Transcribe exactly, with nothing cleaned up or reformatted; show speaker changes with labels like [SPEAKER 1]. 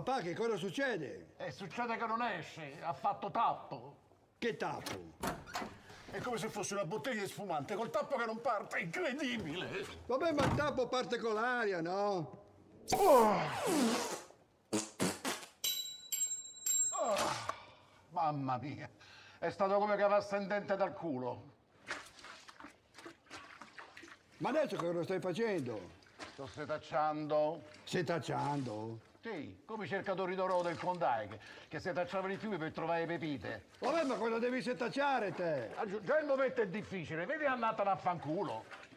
[SPEAKER 1] papà, che cosa succede?
[SPEAKER 2] E succede che non esce, ha fatto tappo.
[SPEAKER 1] Che tappo?
[SPEAKER 2] È come se fosse una bottiglia di spumante col tappo che non parte, è incredibile!
[SPEAKER 1] Vabbè, ma il tappo parte con l'aria, no?
[SPEAKER 2] Oh. Oh. Mamma mia, è stato come cavasse un dente dal culo.
[SPEAKER 1] Ma adesso che cosa stai facendo?
[SPEAKER 2] Sto setacciando.
[SPEAKER 1] Setacciando?
[SPEAKER 2] Sì, come i cercatori d'oro del Klondike, che setacciavano i fiumi per trovare pepite.
[SPEAKER 1] Vabbè, ma cosa devi setacciare te?
[SPEAKER 2] Già il momento è difficile, vedi andata a fanculo.